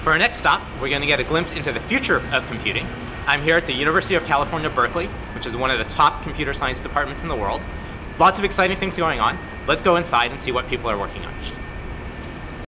For our next stop, we're going to get a glimpse into the future of computing. I'm here at the University of California, Berkeley, which is one of the top computer science departments in the world. Lots of exciting things going on. Let's go inside and see what people are working on.